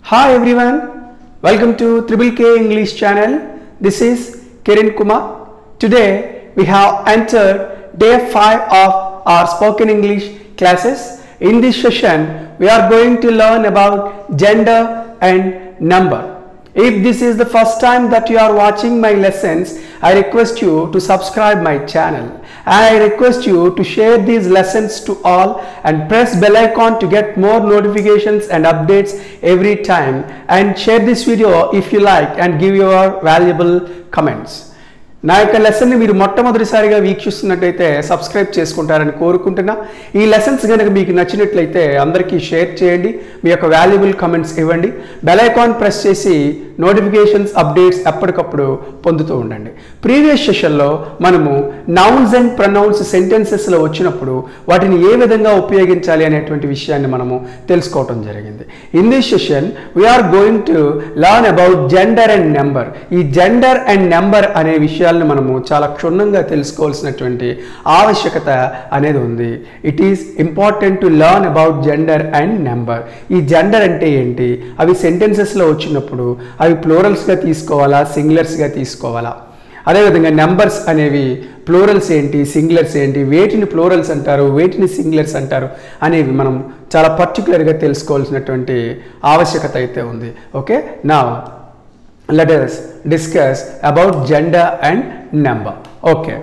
Hi everyone, welcome to Triple K English channel. This is Kiran Kumar. Today we have entered day 5 of our spoken English classes. In this session we are going to learn about gender and number. If this is the first time that you are watching my lessons, I request you to subscribe my channel. I request you to share these lessons to all and press bell icon to get more notifications and updates every time, and share this video if you like and give your valuable comments. నా యొక్క లెసన్ని మీరు మొట్టమొదటిసారిగా వీక్షిస్తున్నట్లయితే subscribe చేసుకుంటారని కోరుకుంటున్నా. ఈ lessons కనుక మీకు నచ్చినట్లయితే అందరికీ షేర్ చేయండి, మీ యొక్క వాల్యుబుల్ కమెంట్స్ ఇవ్వండి, బెల్ ఐకాన్ ప్రెస్ చేసి నోటిఫికేషన్స్ అప్డేట్స్ ఎప్పటికప్పుడు పొందుతూ ఉండండి. ప్రీవియస్ సెషన్లో మనము నౌన్స్ అండ్ ప్రొనౌన్స్ సెంటెన్సెస్లో వచ్చినప్పుడు వాటిని ఏ విధంగా ఉపయోగించాలి అనేటువంటి విషయాన్ని మనము తెలుసుకోవటం జరిగింది. In this session we are going to learn about gender and number. ఈ జెండర్ అండ్ నెంబర్ అనే విషయాలను మనము చాలా క్షుణ్ణంగా తెలుసుకోవాల్సినటువంటి ఆవశ్యకత అనేది ఉంది. It is important to learn about gender and number. ఈ జెండర్ అంటే ఏంటి, అవి సెంటెన్సెస్లో వచ్చినప్పుడు అవి ప్లూరల్స్గా తీసుకోవాలా, సింగులర్స్గా తీసుకోవాలా, అదేవిధంగా నెంబర్స్ అనేవి ప్లూరల్స్ ఏంటి, సింగులర్స్ ఏంటి, వేటిని ప్లూరల్స్ అంటారు, వేటిని సింగులర్స్ అంటారు అనేవి మనం చాలా పర్టికులర్గా తెలుసుకోవాల్సినటువంటి ఆవశ్యకత అయితే ఉంది. ఓకే, నా let us discuss about gender and number. Okay,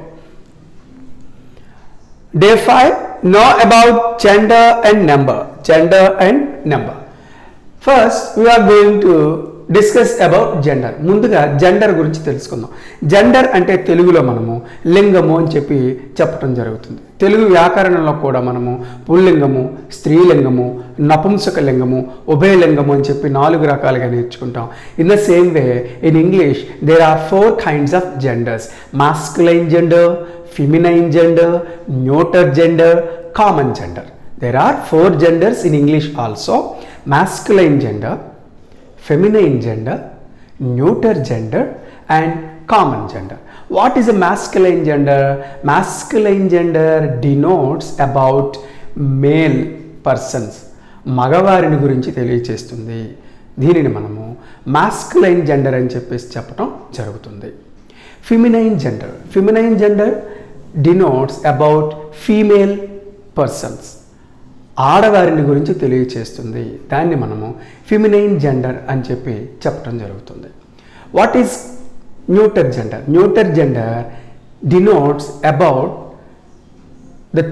day 5, know about gender and number. Gender and number. First we are going to discuss about gender. ముందుగా జెండర్ గురించి తెలుసుకుందాం. జెండర్ అంటే తెలుగులో మనము లింగము అని చెప్పటం జరుగుతుంది. తెలుగు వ్యాకరణంలో కూడా మనము పుల్లింగము, స్త్రీలింగము, నపుంసక లింగము, ఉభయలింగము అని చెప్పి 4 రకాలుగా నేర్చుకుంటాం. In the same way in English there are 4 kinds of genders: masculine gender, feminine gender, neuter gender, common gender. There are 4 genders in English also: masculine gender, feminine gender, neuter gender, and common gender. What is a masculine gender? Masculine gender denotes about male persons. మగవారిని గురించి తెలియచేస్తుంది. దీనిని మనము masculine gender అని చెప్పటం జరుగుతుంది. Feminine gender. Feminine gender denotes about female persons. ఆడవారిని గురించి తెలియచేస్తుంది. దాన్ని మనము ఫిమినైన్ జెండర్ అని చెప్పటం జరుగుతుంది. What is neuter gender? Neuter gender denotes about the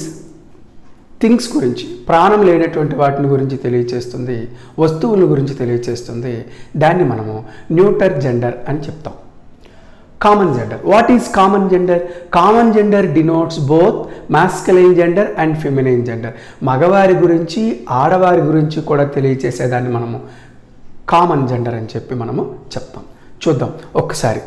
things గురించి, ప్రాణం లేనటువంటి వాటిని గురించి తెలియచేస్తుంది, వస్తువుల గురించి తెలియచేస్తుంది. దాన్ని మనము న్యూటర్ జెండర్ అని చెప్తాం. Common gender. What is common gender? Common gender denotes both masculine gender and feminine gender. మగవారి గురించి ఆడవారి గురించి కూడా తెలియచేసేదాన్ని మనము కామన్ జెండర్ అని మనము చెప్తాం. చూద్దాం ఒక్కసారి.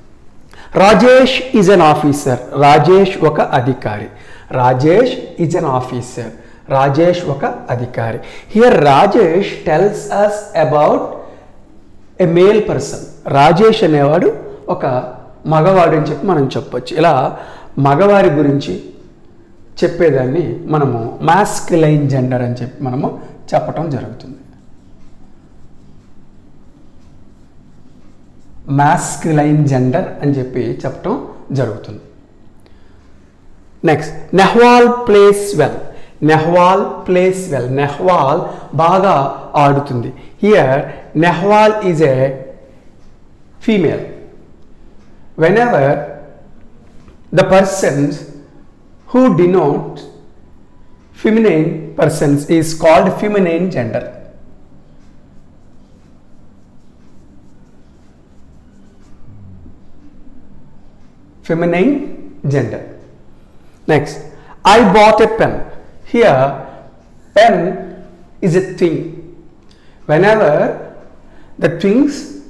Rajesh is an officer. Rajesh ఒక అధికారి. Rajesh is an officer. Rajesh ఒక అధికారి. Here Rajesh tells us about a male person. Rajesh అనేవాడు ఒక మగవాడు అని మనం చెప్పొచ్చు. ఇలా మగవారి గురించి చెప్పేదాన్ని మనము మాస్కులైన్ జెండర్ అని మనము చెప్పటం జరుగుతుంది. మాస్కులైన్ జెండర్ అని చెప్పటం జరుగుతుంది. Next, Nehwal plays well. Nehwal plays well. Nehwal బాగా ఆడుతుంది. Here Nehwal is a female. Whenever the persons who denote feminine persons is called feminine gender. Feminine gender. Next, I bought a pen. Here pen is a thing. Whenever the things,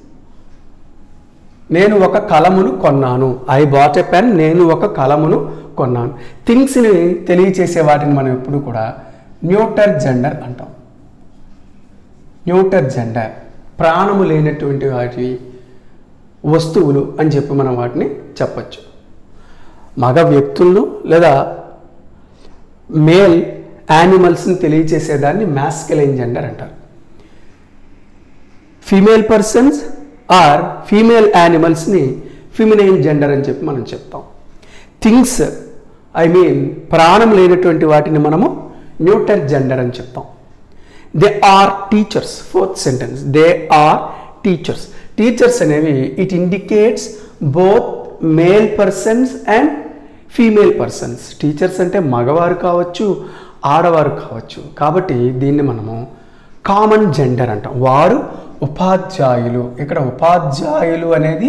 నేను ఒక కలమును కొన్నాను. I bought a pen. నేను ఒక కలమును కొన్నాను. థింగ్స్ని తెలియచేసే వాటిని మనం ఎప్పుడు కూడా న్యూటర్ జెండర్ అంటాం. న్యూటర్ జెండర్ ప్రాణము లేనటువంటి వాటి వస్తువులు అని మనం వాటిని చెప్పచ్చు. మగ వ్యక్తులను లేదా మేల్ యానిమల్స్ని తెలియచేసేదాన్ని మాస్కులైన్ జెండర్ అంటారు. ఫీమేల్ పర్సన్స్ ఆర్ ఫీమేల్ యానిమల్స్ని ఫిమినైన్ జెండర్ అని చెప్పి మనం చెప్తాం. థింగ్స్ ప్రాణం లేనటువంటి వాటిని మనము న్యూటర్ జెండర్ అని చెప్తాం. They are teachers. Fourth sentence, they are teachers. Teachers అనేవి it indicates both male persons and female persons. Teachers అంటే మగవారు కావచ్చు, ఆడవారు కావచ్చు. కాబట్టి దీన్ని మనము కామన్ జెండర్ అంటాం. వారు ఉపాధ్యాయులు. ఇక్కడ ఉపాధ్యాయులు అనేది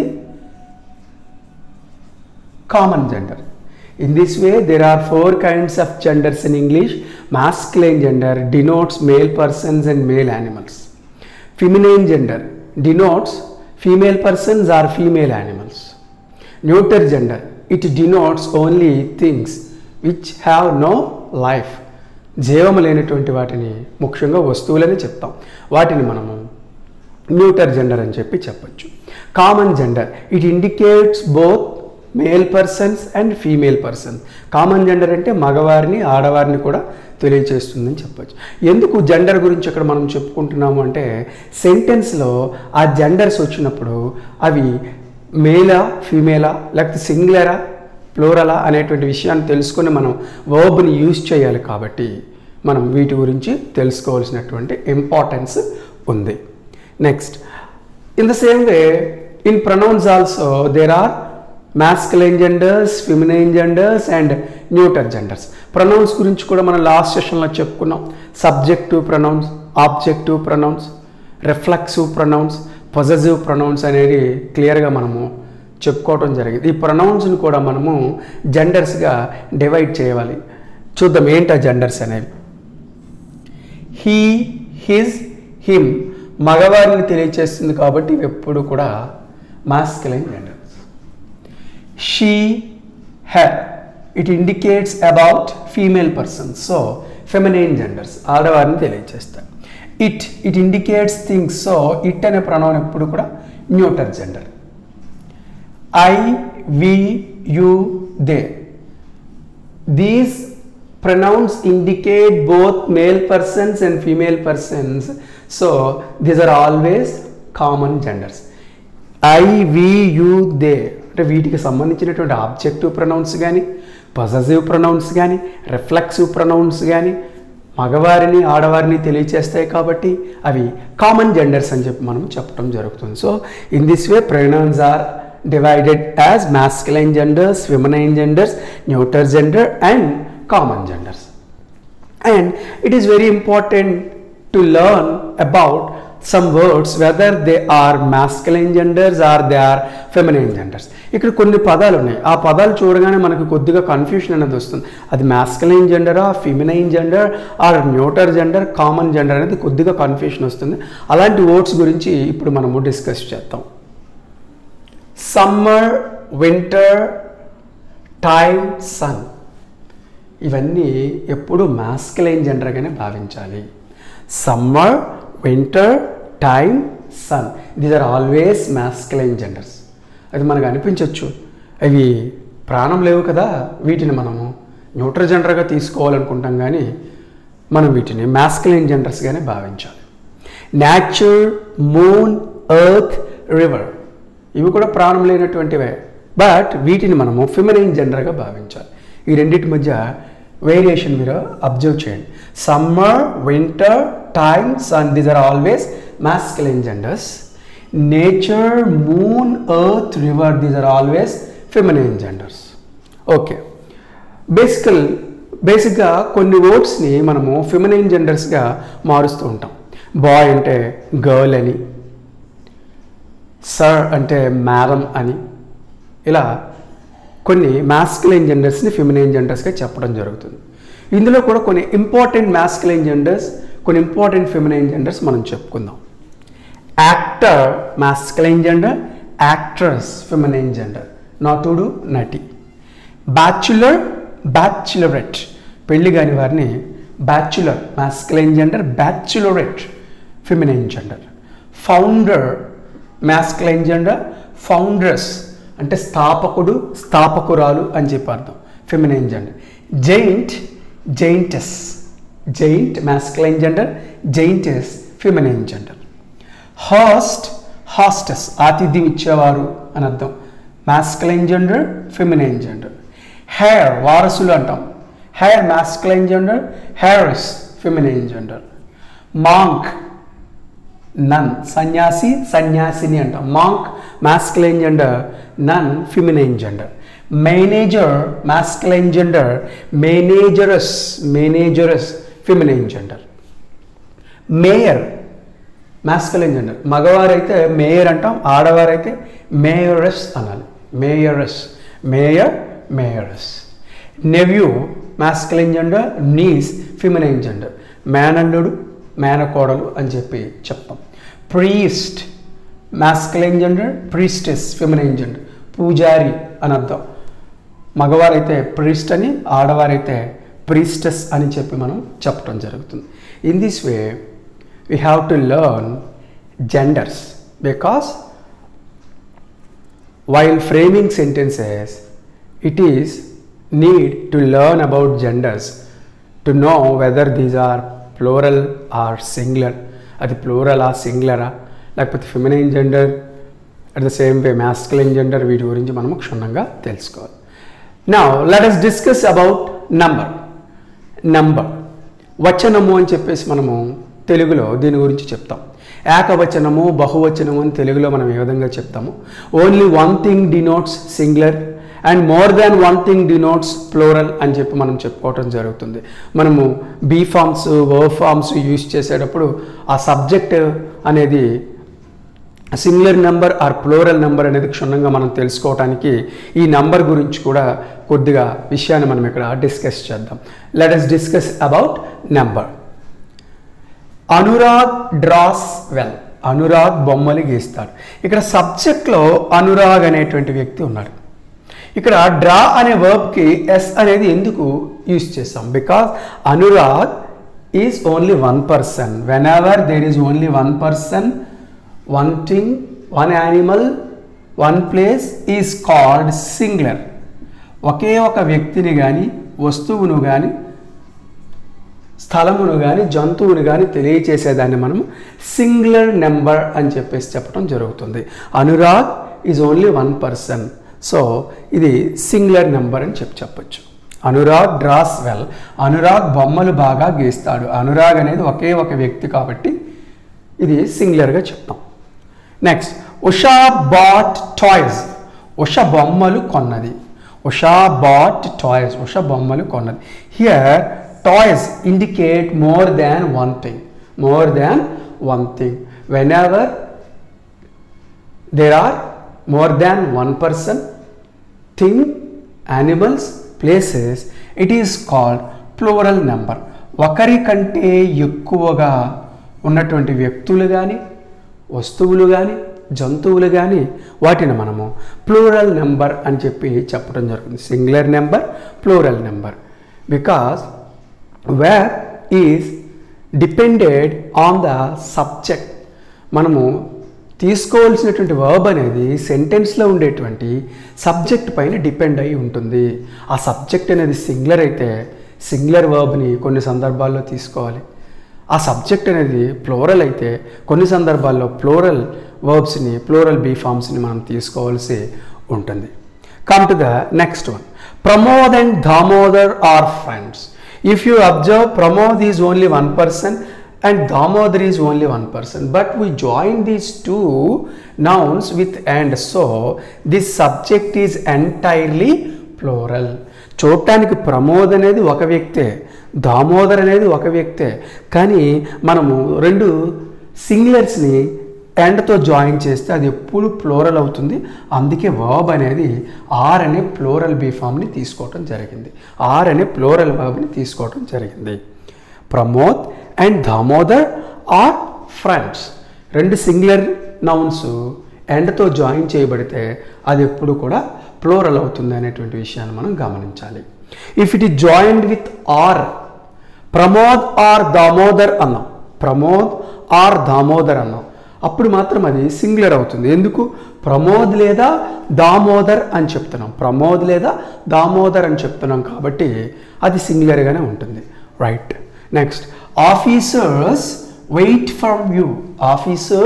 common gender. In this way, there are 4 kinds of genders in English. Masculine gender denotes male persons and male animals. Feminine gender denotes female persons or female animals. Neuter gender, it denotes only things which have no life. జీవము లేనటువంటి వాటిని ముఖ్యంగా వస్తువులని చెప్తాం. వాటిని మనము neuter gender అని చెప్పి చెప్పచ్చు. Common gender, it indicates both male persons and female persons. Common gender అంటే మగవారిని ఆడవారిని కూడా తెలియచేస్తుందని చెప్పచ్చు. ఎందుకు జెండర్ గురించి ఇక్కడ మనం చెప్పుకుంటున్నాము అంటే, సెంటెన్స్లో ఆ జెండర్స్ వచ్చినప్పుడు అవి మేలా ఫీమేలా లేకపోతే సింగులరా ప్లూరలా అనేటువంటి విషయాన్ని తెలుసుకొని మనం వర్బ్ని యూజ్ చేయాలి. కాబట్టి మనం వీటి గురించి తెలుసుకోవాల్సినటువంటి ఇంపార్టెన్స్ ఉంది. Next, in the same way in pronouns also there are masculine genders, feminine genders and neuter genders. Pronouns గురించి కూడా మనం లాస్ట్ సెషన్లో చెప్పుకున్నాం. Subjective pronouns, objective pronouns, reflexive pronouns, possessive pronouns అనేది క్లియర్గా మనము చెప్పుకోవడం జరిగింది. ఈ ప్రొనౌన్స్ని కూడా మనము జెండర్స్గా డివైడ్ చేయాలి. చూద్దాం ఏంటా జెండర్స్ అనేవి. హీ, హిజ్, హిమ్ మగవారిని తెలియచేస్తుంది కాబట్టి ఎప్పుడు కూడా masculine gender. She, her, it indicates about female persons, so feminine genders ఆడవారిని తెలియజేస్తాయి. it indicates things, so it అనే ప్రొనౌన్ ఎప్పుడు కూడా neuter gender. I, we, you, they, these pronouns indicate both male persons and female persons, so these are always common genders. I, we, you, they అంటే వీటికి సంబంధించినటువంటి objective pronouns కానీ, possessive pronouns కానీ, reflexive pronouns కానీ మగవారిని ఆడవారిని తెలియచేస్తాయి. కాబట్టి అవి common genders అని చెప్పి మనం చెప్పడం జరుగుతుంది. So in this way pronouns are divided as masculine genders, feminine genders, neuter gender and common genders. And it is very important to learn about some words whether they are masculine genders or they are feminine genders. ఇక్కడ కొన్ని పదాలు ఉన్నాయి. ఆ పదాలు చూడగానే మనకు కొద్దిగా confusion అనేది వస్తుంది. అది masculine జెండరా, feminine gender or neuter gender, common gender అనేది కొద్దిగా కన్ఫ్యూషన్ వస్తుంది. అలాంటి వర్డ్స్ గురించి ఇప్పుడు మనము డిస్కస్ చేద్దాం. సమ్మర్, వింటర్, టైమ్, సన్ ఇవన్నీ ఎప్పుడు masculine జెండర్గానే భావించాలి. Summer, winter, time, sun, these are always masculine genders. అది మనకు అనిపించవచ్చు అవి ప్రాణం లేవు కదా, వీటిని మనము న్యూట్రల్ జెండర్గా తీసుకోవాలనుకుంటాం, కానీ మనం వీటిని masculine జెండర్స్గానే భావించాలి. నేచర్, మూన్, ఎర్త్, రివర్ ఇవి కూడా ప్రాణం లేనటువంటివే, బట్ వీటిని మనము ఫిమినైన్ జెండర్గా భావించాలి. ఈ రెండింటి మధ్య వేరియేషన్ మీరు అబ్జర్వ్ చేయండి. Summer, winter, time, sun, these are always masculine genders. Nature, moon, earth, river, these are always feminine genders. Okay. బేసిక్గా కొన్ని వర్డ్స్ని మనము ఫిమినైన్ జెండర్స్గా మారుస్తూ ఉంటాం. బాయ్ అంటే గర్ల్ అని, సర్ అంటే మ్యాడమ్ అని, ఇలా కొన్ని masculine జెండర్స్ని ఫిమినైన్ జెండర్స్గా చెప్పడం జరుగుతుంది. ఇందులో కూడా కొన్ని ఇంపార్టెంట్ masculine జెండర్స్, కొన్ని ఇంపార్టెంట్ ఫిమినైన్ జెండర్స్ మనం చెప్పుకుందాం. Actor masculine gender, actress feminine gender, నటుడు, నటి. బ్యాచులర్, బ్యాచులరెట్ పెళ్లి కాని వారిని bachelor masculine gender, bachelorette feminine gender. Founder masculine gender, foundress అంటే స్థాపకుడు, స్థాపకురాలు అని చెప్పి అర్థం, feminine gender. Giant, giantess, giant masculine gender, giantess feminine gender. Host, hostess ఆతిథ్యం ఇచ్చేవారు అని అర్థం. Masculine gender, feminine gender. Heir వారసులు అంటాం. Heir masculine gender, heiress feminine gender. Monk nun సన్యాసి, సన్యాసిని అంటాం. Monk masculine gender, nun feminine gender. Manager masculine gender, manageress, manageress feminine gender. Mayor masculine gender, మగవారైతే మేయర్ అంటాం, ఆడవారైతే మేయరస్ అనాలి. Mayoress, mayor, mayoress. Nephew masculine gender, niece feminine gender. మేనల్లుడు, మేనకోడలు అని చెప్పి చెప్తాం. Priest masculine gender, priestess feminine gender. పూజారి అని అర్థం. మగవారైతే ప్రీస్ట్ అని, ఆడవారైతే ప్రీస్టెస్ అని చెప్పి మనం చెప్పడం జరుగుతుంది. In this way we have to learn genders, because while framing sentences it is need to learn about genders to know whether these are plural or singular. అది plural or singular లేకపోతే feminine gender, at the same way masculine gender, వీటి గురించి మనం క్షుణ్ణంగా తెలుసుకోవాలి. Now let us discuss about number. Number వచనము అని చెప్పేసి మనము తెలుగులో దీని గురించి చెప్తాం. ఏకవచనము, బహువచనము అని తెలుగులో మనం ఏ విధంగా చెప్తాము. Only one thing denotes singular and more than one thing denotes plural అని చెప్పి మనం చెప్పుకోవటం జరుగుతుంది. మనము be forms, verb forms use చేసేటప్పుడు ఆ సబ్జెక్ట్ అనేది singular number or plural number అనేది క్షుణ్ణంగా మనం తెలుసుకోవడానికి ఈ నంబర్ గురించి కూడా కొద్దిగా విషయాన్ని మనం ఇక్కడ డిస్కస్ చేద్దాం. Let us discuss about number. Anurag draws well. Anurag బొమ్మలు గీస్తాడు. ఇక్కడ సబ్జెక్ట్లో అనురాగ్ అనేటువంటి వ్యక్తి ఉన్నాడు. ఇక్కడ డ్రా అనే వర్బ్కి ఎస్ అనేది ఎందుకు యూజ్ చేస్తాం? Because Anurag is only one person. Whenever there is only one person, one thing, one animal, one place is called singular. ఒకే ఒక వ్యక్తిని కానీ, వస్తువును కానీ, స్థలమును కానీ, జంతువును కానీ తెలియచేసేదాన్ని మనం సింగులర్ నెంబర్ అని చెప్పేసి చెప్పడం జరుగుతుంది. Anurag is only one person, so ఇది సింగులర్ నెంబర్ అని చెప్పచ్చు. Anurag draws well. అనురాగ్ బొమ్మలు బాగా గీస్తాడు. అనురాగ్ అనేది ఒకే ఒక వ్యక్తి కాబట్టి ఇది సింగులర్గా చెప్తాం. Next, Usha bought toys. Usha బొమ్మలు కొన్నది. Usha bought toys. ఉష బొమ్మలు కొన్నది. Here toys indicate more than one thing. More than one thing. Whenever there are more than one person, thing, animals, places, it is called plural number. ఒకరి కంటే ఎక్కువగా ఉన్నటువంటి వ్యక్తులు కానీ, వస్తువులు కానీ, జంతువులు కానీ వాటిని మనము ప్లూరల్ నెంబర్ అని చెప్పి చెప్పడం జరుగుతుంది. Singular number, plural number. Because where is depended on the subject. మనము తీసుకోవాల్సినటువంటి వర్బ్ అనేది సెంటెన్స్లో ఉండేటువంటి సబ్జెక్ట్ పైన డిపెండ్ అయి ఉంటుంది. ఆ సబ్జెక్ట్ అనేది సింగులర్ అయితే సింగులర్ వర్బ్ని కొన్ని సందర్భాల్లో తీసుకోవాలి. ఆ సబ్జెక్ట్ అనేది ప్లూరల్ అయితే కొన్ని సందర్భాల్లో ప్లూరల్ వర్బ్స్ని, ప్లూరల్ బీ ఫార్మ్స్ని మనం తీసుకోవాల్సి ఉంటుంది. Come to the next one. Pramod and Damodar are friends. If you observe, Pramod is only one person and Damodar is only one person, but we join these two nouns with and, so this subject is entirely plural. చూడటానికి ప్రమోద్ అనేది ఒక వ్యక్తే, దామోదర్ అనేది ఒక వ్యక్తే, కానీ మనము రెండు సింగులర్స్ని ఎండ్తో జాయిన్ చేస్తే అది ఎప్పుడు ప్లూరల్ అవుతుంది. అందుకే వర్బ్ అనేది ఆర్ అనే ప్లూరల్ బీ ఫామ్ని తీసుకోవటం జరిగింది. ఆర్ అనే ప్లూరల్ వర్బ్ని తీసుకోవటం జరిగింది. Pramod and Damodar are friends. రెండు సింగులర్ నౌన్స్ ఎండ్తో జాయిన్ చేయబడితే అది ఎప్పుడు కూడా ప్లూరల్ అవుతుంది అనేటువంటి విషయాన్ని మనం గమనించాలి. If it is joined with or, Pramod or Damodar అన్నాం, ప్రమోద్ ఆర్ దామోదర్ అన్నాం, అప్పుడు మాత్రం అది సింగులర్ అవుతుంది. ఎందుకు? ప్రమోద్ లేదా దామోదర్ అని చెప్తున్నాం, ప్రమోద్ లేదా దామోదర్ అని చెప్తున్నాం కాబట్టి అది సింగులర్గానే ఉంటుంది. Right. Next, officers wait for you. Officers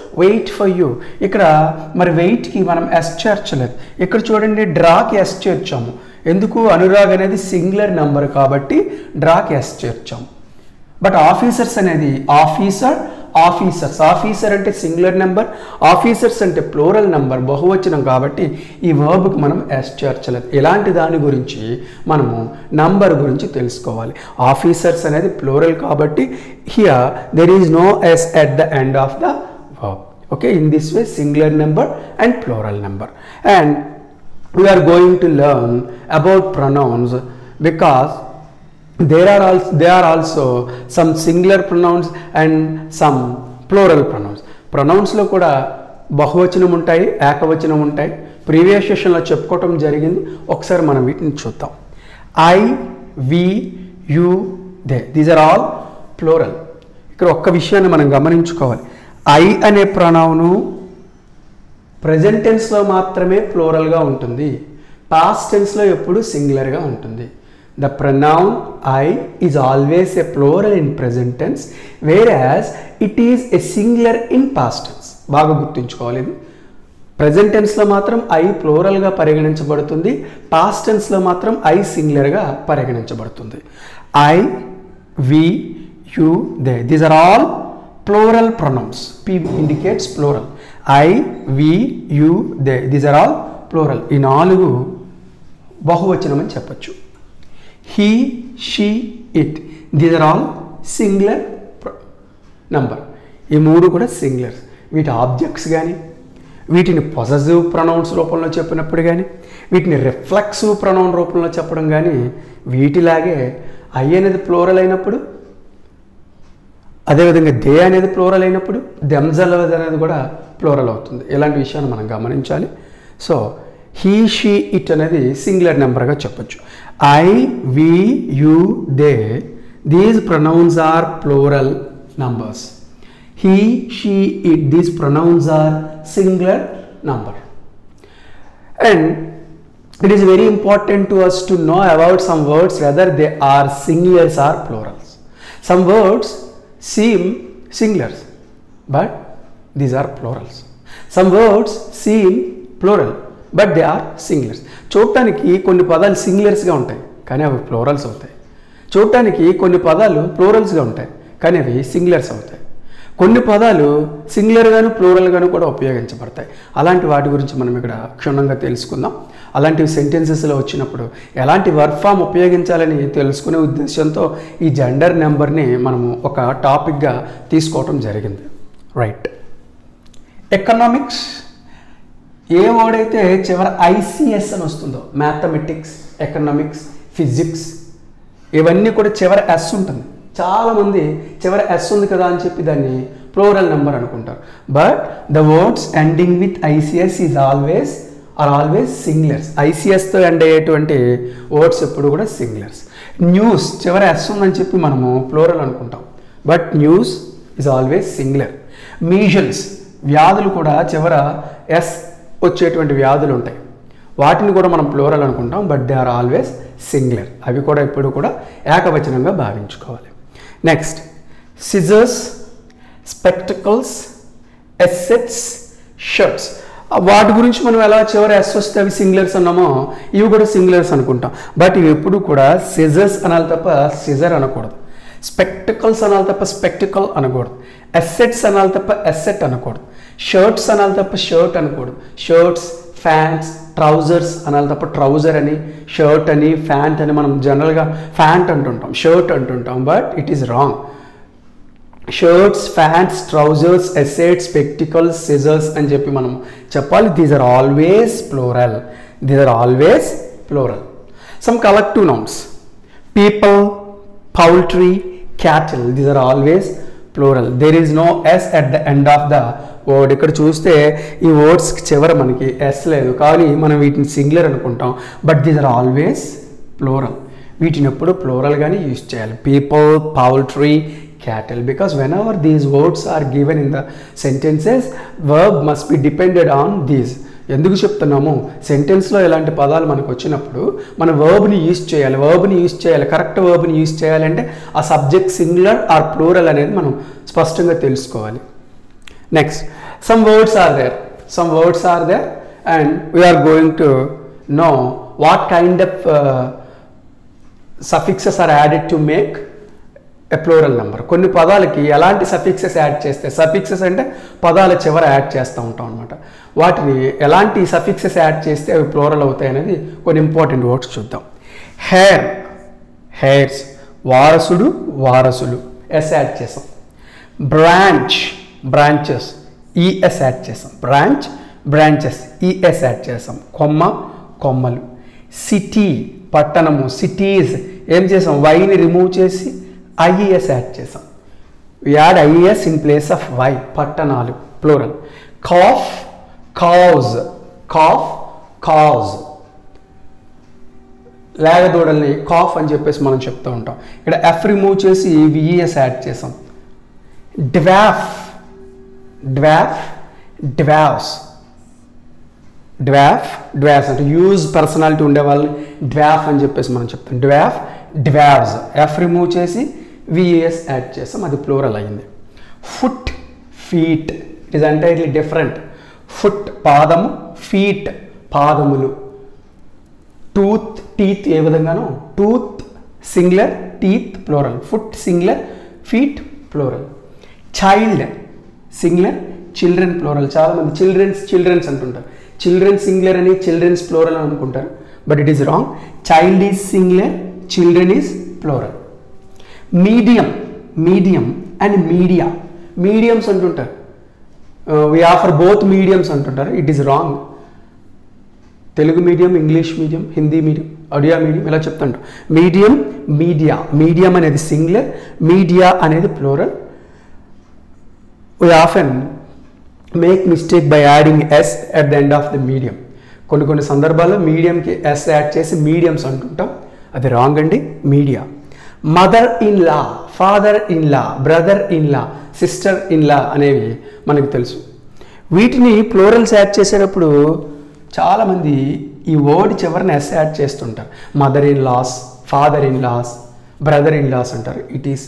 wait for you. ఇక్కడ మరి వెయిట్కి మనం ఎస్ చేర్చలేదు. ఇక్కడ చూడండి డ్రాకి ఎస్ చేర్చాము. ఎందుకు? అనురాగ్ అనేది సింగులర్ నెంబర్ కాబట్టి డ్రాకి ఎస్ చేర్చాము. బట్ ఆఫీసర్స్ అనేది ఆఫీసర్ అంటే సింగులర్ నెంబర్, ఆఫీసర్స్ అంటే ప్లూరల్ నెంబర్, బహువచనం కాబట్టి ఈ వర్బ్కి మనం ఎస్ చేర్చలేదు. ఇలాంటి దాని గురించి మనము నంబర్ గురించి తెలుసుకోవాలి. ఆఫీసర్స్ అనేది ప్లూరల్ కాబట్టి here there is no s at the end of the verb. Okay, in this way singular number and plural number. And we are going to learn about pronouns because there are also some singular pronouns and some plural pronouns. pronouns లో కూడా బహువచనం ఉంటాయి, ఏకవచనం ఉంటాయి. Previous సెషన్లో చెప్పుకోవటం జరిగింది. ఒకసారి మనం వీటిని చూద్దాం. I, we, you, they, these are all plural. ఇక్కడ ఒక్క విషయాన్ని మనం గమనించుకోవాలి. ఐ అనే ప్రొనౌను ప్రెజెంట్ టెన్స్లో మాత్రమే ప్లూరల్గా ఉంటుంది, పాస్ట్ టెన్స్లో ఎప్పుడు సింగులర్గా ఉంటుంది. The pronoun I is always a plural in present tense, whereas it is a singular in past tense. బాగా గుర్తుంచుకోవాలి. ఇది ప్రెజెంట్ టెన్స్లో మాత్రం ఐ ప్లూరల్గా పరిగణించబడుతుంది, పాస్ట్ టెన్స్లో మాత్రం ఐ సింగులర్గా పరిగణించబడుతుంది. I, we, you, they, these are all plural pronouns. P indicates plural. I, we, you, they, these are all plural. ఈ 4 బహువచనం అని చెప్పచ్చు. He, she, it, these are all singular number. ఈ 3 కూడా సింగులర్స్. వీటి ఆబ్జెక్ట్స్ కానీ, వీటిని పొసెసివ్ ప్రొనౌన్స్ రూపంలో చెప్పినప్పుడు కానీ, వీటిని రిఫ్లెక్సివ్ ప్రొనౌన్ రూపంలో చెప్పడం కానీ వీటిలాగే ఐ అనేది ప్లూరల్ అయినప్పుడు, అదేవిధంగా దే అనేది ప్లూరల్ అయినప్పుడు దెమ్సెల్వ్స్ అనేది కూడా ప్లూరల్ అవుతుంది. ఇలాంటి విషయాన్ని మనం గమనించాలి. సో హీ, షీ, ఇట్ అనేది సింగులర్ నెంబర్గా చెప్పచ్చు. I, we, you, they, these pronouns are plural numbers. He, she, it, these pronouns are singular number. And it is very important to us to know about some words whether they are singulars or plurals. Some words seem singulars, but these are plurals. Some words seem plural, but they are singulars. చూడటానికి కొన్ని పదాలు సింగులర్స్గా ఉంటాయి కానీ అవి plurals అవుతాయి. చూడటానికి కొన్ని పదాలు ప్లూరల్స్గా ఉంటాయి కానీ అవి సింగులర్స్ అవుతాయి. కొన్ని పదాలు సింగులర్గాను ప్లూరల్గాను కూడా ఉపయోగించబడతాయి. అలాంటి వాటి గురించి మనం ఇక్కడ క్షుణ్ణంగా తెలుసుకుందాం. అలాంటివి సెంటెన్సెస్లో వచ్చినప్పుడు ఎలాంటి వర్బ్ ఫామ్ ఉపయోగించాలని తెలుసుకునే ఉద్దేశంతో ఈ జెండర్ నెంబర్ని మనము ఒక టాపిక్గా తీసుకోవటం జరిగింది. రైట్. ఎకనామిక్స్, ఏ వర్డ్ అయితే చివర ఐసిఎస్ అని వస్తుందో, మ్యాథమెటిక్స్, ఎకనామిక్స్, ఫిజిక్స్, ఇవన్నీ కూడా చివర ఎస్ ఉంటుంది. చాలామంది చివర ఎస్ ఉంది కదా అని చెప్పి దాన్ని ప్లూరల్ నెంబర్ అనుకుంటారు. But the words ending with ICS are always singulars. ఐసిఎస్తో ఎండ్ అయ్యేటువంటి వర్డ్స్ ఎప్పుడు కూడా సింగులర్స్. న్యూస్ చివర ఎస్ ఉందని చెప్పి మనము ప్లూరల్ అనుకుంటాం, but news is always singular. Measles, వ్యాధులు కూడా చివర ఎస్ వచ్చేటువంటి వ్యాధులు ఉంటాయి, వాటిని కూడా మనం ప్లూరల్ అనుకుంటాం, but they are always singular. అవి కూడా ఎప్పుడు కూడా ఏకవచనంగా భావించుకోవాలి. Next, scissors, spectacles, assets, shirts. వాటి గురించి మనం ఎలా చివరి ఎస్ వస్తే అవి సింగులర్స్ అన్నామో ఇవి కూడా సింగులర్స్ అనుకుంటాం, బట్ ఇవి ఎప్పుడు కూడా సిజర్స్ అనాలి తప్ప సిజర్ అనకూడదు. స్పెక్టికల్స్ అనాలి తప్ప స్పెక్టికల్ అనకూడదు. ఎసెట్స్ అనాలి తప్ప ఎసెట్ అనకూడదు. షర్ట్స్ అనాలి తప్ప షర్ట్ అనకూడదు. షర్ట్స్, ఫ్యాంట్స్, ట్రౌజర్స్ అనాలి తప్ప ట్రౌజర్ అని, షర్ట్ అని, ఫ్యాంట్ అని మనం జనరల్గా ఫ్యాంట్ అంటుంటాం, షర్ట్ అంటుంటాం, but it is wrong. Shirts, pants, trousers, assets, spectacles, scissors అని చెప్పి మనం చెప్పాలి. These are always plural. These are always plural. Some collective nouns, people, poultry, cattle, these are always plural. There is no s at the end of the word. ఇక్కడ చూస్తే ఈ words చివర మనకి yes లేదు కానీ మనం వీటిని సింగులర్ అనుకుంటాం, but these are always plural. వీటిని ఎప్పుడు ప్లూరల్గానే యూజ్ చేయాలి. People, poultry, cattle, because whenever these words are given in the sentences, verb must be depended on these. ఎందుకు చెప్తున్నాము, సెంటెన్స్లో ఇలాంటి పదాలు మనకు వచ్చినప్పుడు మన వర్బ్ని యూజ్ చేయాలి. కరెక్ట్ వర్బ్ని యూజ్ చేయాలంటే ఆ సబ్జెక్ట్ సింగులర్ ఆర్ ప్లూరల్ అనేది మనం స్పష్టంగా తెలుసుకోవాలి. Next, Some words are there, and we are going to know what kind of suffixes are added to make a plural number. కొన్ని పదాలకి ఎలాంటి సఫిక్సెస్ యాడ్ చేస్తే, సఫిక్సెస్ అంటే పదాల చివర యాడ్ చేస్తూ ఉంటాం అనమాట. వాటిని ఎలాంటి సఫిక్సెస్ యాడ్ చేస్తే అవి ప్లూరల్ అవుతాయి అనేది కొన్ని ఇంపార్టెంట్ వర్డ్స్ చూద్దాం. Heir, heirs. వారసుడు, వారసులు, ఎస్ యాడ్ చేసాం. బ్రాంచ్, బ్రాంచెస్, ఈఎస్ యాడ్ చేసాం. బ్రాంచ్, బ్రాంచెస్, ఈఎస్ యాడ్ చేసాం. కొమ్మ, కొమ్మలు. సిటీ, పట్టణము, సిటీస్ ఏం చేసాం, వైని రిమూవ్ చేసి ఐఈఎస్ యాడ్ చేసాం. We add IES in place of Y, పట్టణాలు, plural. Calf, calves, calf, calves. లేగదూడల్ని కాఫ్ అని చెప్పేసి మనం చెప్తూ ఉంటాం. ఇక్కడ ఎఫ్ రిమూవ్ చేసి విఈఎస్ యాడ్ చేసాం. Dwarf, dwarf, dwarves. Dwarf, dwarfs అంటే యూజ్ పర్సనాలిటీ ఉండే వాళ్ళని డ్వాఫ్ అని చెప్పేసి మనం చెప్తాం. డ్వాఫ్, డ్వావ్స్. ఎఫ్ రిమూవ్ చేసి విఈఎస్ యాడ్ చేసాం, అది ప్లూరల్ అయింది. Foot, feet. It is entirely different. Foot పాదము, ఫీట్ పాదములు. టూత్, టీత్ ఏ విధంగానో, tooth singular, teeth plural. Foot singular, feet plural. Child singular, children plural. చాలామంది చిల్డ్రన్స్ అంటుంటారు. చిల్డ్రన్ సింగులర్ అని చిల్డ్రన్స్ ప్లూరల్ అని అనుకుంటారు, but it is wrong. Child is singular, children is plural. Medium, medium and media. Mediums అంటుంటారు. We offer both mediums అంటుంటారు. It is wrong. Telugu medium, English medium, Hindi medium, Odia medium ఇలా చెప్తుంటాం. Medium, media. Medium అనేది singular, media అనేది plural. We often make mistake by adding s at the end of the medium. కొన్ని సందర్భాల్లో మీడియంకి s add చేసి mediums అంటుంటాం, అది రాంగ్ అండి. Media. Mother in law, father in law, brother in law, sister in law అనేవి మనకు తెలుసు. వీటిని ప్లూరల్స్ యాడ్ చేసేటప్పుడు చాలామంది ఈ వర్డ్ చివరిని ఎస్ యాడ్ చేస్తుంటారు. Mother in laws, father in laws, brother in laws అంటారు. It is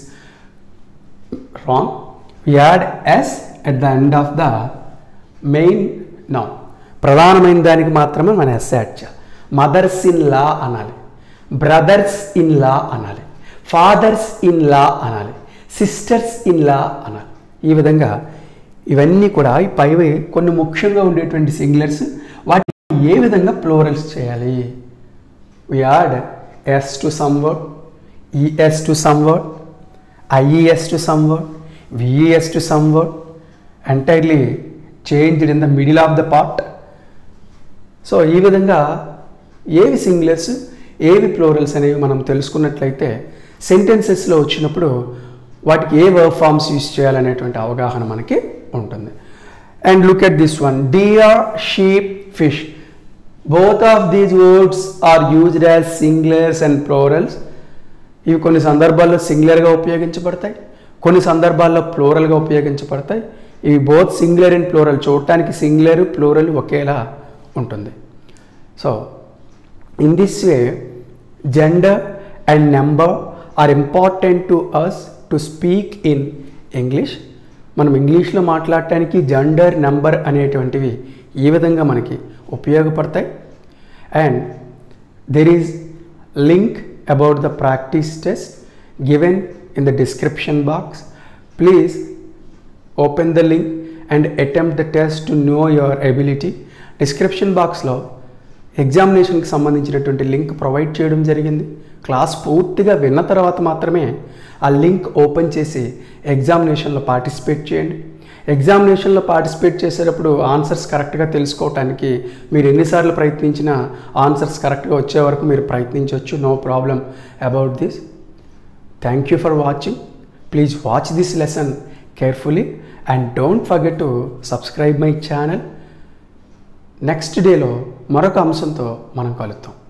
wrong. We add s at the end of the main noun. ప్రధానమైన దానికి మాత్రమే మనం ఎస్ యాడ్ చేయాలి. మదర్స్ ఇన్ లా అనాలి, బ్రదర్స్ ఇన్ లా అనాలి, fathers in law అనాలి, sisters in law అనాలి. ఈ విధంగా ఇవన్నీ కూడా ఈ పైవి కొన్ని ముఖ్యంగా ఉండేటువంటి సింగులర్స్. వాటిని ఏ విధంగా ప్లూరల్స్ చేయాలి? We add s to some word, es to some word, ies to some word, VES to some word, entirely changed in the middle of the part. So ఈ విధంగా ఏవి సింగులర్స్, ఏవి ప్లూరల్స్ అనేవి మనం తెలుసుకున్నట్లయితే సెంటెన్సెస్లో వచ్చినప్పుడు వాటికి ఏ వర్బ్ ఫార్మ్స్ యూజ్ చేయాలనేటువంటి అవగాహన మనకి ఉంటుంది. And look at this one, deer, sheep, fish. Both of these words are used as singulars and plurals. ఇవి కొన్ని సందర్భాల్లో సింగులర్గా ఉపయోగించబడతాయి, కొన్ని సందర్భాల్లో ప్లూరల్గా ఉపయోగించబడతాయి. ఇవి బోత్ సింగులర్ అండ్ ప్లూరల్, చూడటానికి సింగులర్ ప్లూరల్ ఒకేలా ఉంటుంది. So in this way gender and number are important to us to speak in English. మనం ఇంగ్లీష్లో మాట్లాడటానికి జెండర్, నెంబర్ అనేటువంటివి ఈ విధంగా మనకి ఉపయోగపడతాయి. And there is link about the practice test given in the description box. Please open the link and attempt the test to know your ability. Description box లో ఎగ్జామినేషన్కి సంబంధించినటువంటి లింక్ ప్రొవైడ్ చేయడం జరిగింది. Class పూర్తిగా విన్న తర్వాత మాత్రమే ఆ లింక్ ఓపెన్ చేసి ఎగ్జామినేషన్లో పార్టిసిపేట్ చేయండి. ఎగ్జామినేషన్లో పార్టిసిపేట్ చేసేటప్పుడు ఆన్సర్స్ కరెక్ట్గా తెలుసుకోవటానికి మీరు ఎన్నిసార్లు ప్రయత్నించినా ఆన్సర్స్ కరెక్ట్గా వచ్చే వరకు మీరు ప్రయత్నించవచ్చు. No problem about this. Thank you for watching. Please watch this lesson carefully and don't forget to subscribe my channel. Next day లో మరొక అంశంతో మనం కలుద్దాం.